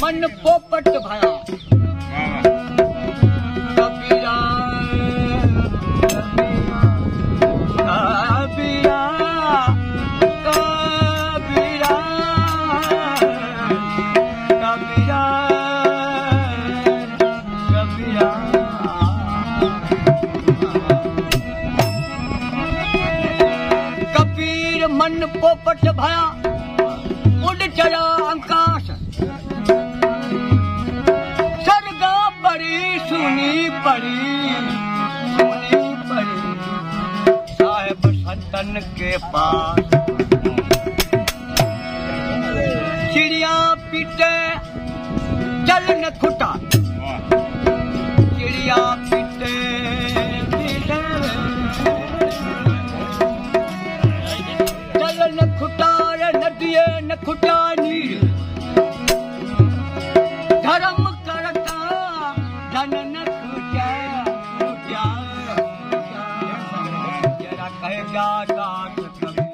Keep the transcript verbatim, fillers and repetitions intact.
मन पोपट भया कबीरा कबीरा कबीरा कबीरा कबीरा कबीर मन पोपट भया उड़ चढ़ा आकाश सरगा बड़ी सुनी पड़ी सुनी पड़ी साहेब संतन के पास चिड़िया पीटे चल न खुटा चिड़िया पीटे पीटे चल न खुटा नदिये न खुटा नीर धर्म करता धन न खुटा खुटा जरा कह जा